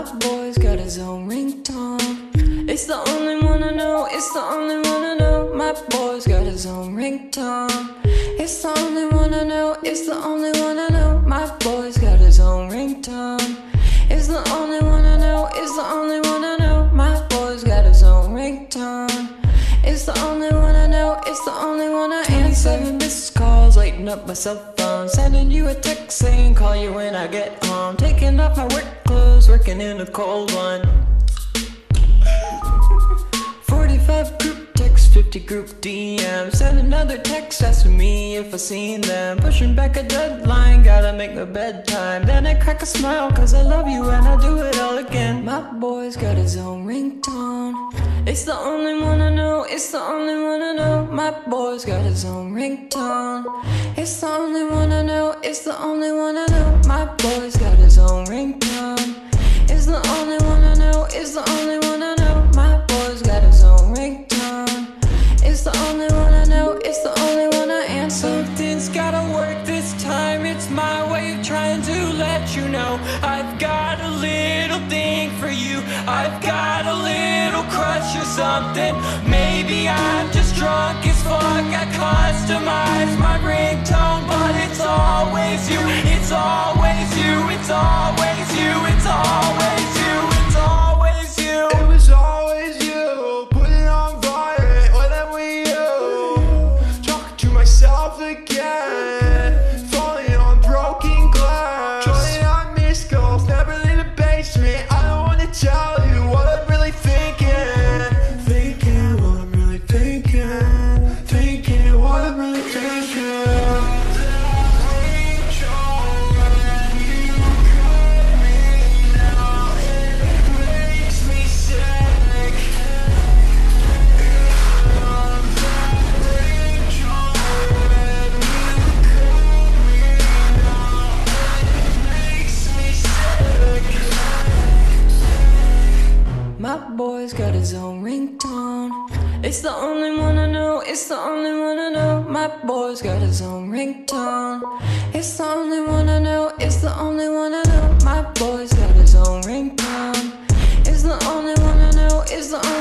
boy's got his own ringtone. It's the only one I know, it's the only one I know. My boy's got his own ringtone. It's the only one I know, it's the only one I know. My boy's got his own ringtone. It's the only one I know, it's the only one I know. My boy's got his own ringtone. It's the only one I know, it's the only one I answer. 27 missed calls, lighting up my cell phone. Sending you a text saying call you when I get home. Taking off my work clothes, working in a cold one. 45 group text, 50 group DM. Send another text asking me if I seen them. Pushing back a deadline, gotta make my bedtime. Then I crack a smile cause I love you and I do it all again. My boy's got his own ringtone. It's the only one I know, it's the only one I know. My boy's got his own ringtone. It's the only one I know, it's the only one I know. My boy's got his own ringtone. It's the only one I know, it's the only one I know. My boy's got his own ringtone. It's the only one I know, it's the only one I answer. Something's gotta work this time, it's my way of trying to let you know I've got a little thing for you. I've got a little crush or something. Maybe I'm just drunk as fuck. I customize my ringtone, but it's always you. It's always you. It's always you. It's always you. It's always you. It was always you. Put it on violent whenever you. Talking to myself again. Falling on broken glass. Trying on missed calls, never in the basement. I don't wanna tell you what I'm really thinking. Thinking what I'm really thinking. Thinking what I'm really thinking. My boy's got his own ringtone. It's the only one I know, it's the only one I know. My boy's got his own ringtone. It's the only one I know, it's the only one I know. My boy's got his own ringtone. It's the only one I know, it's the only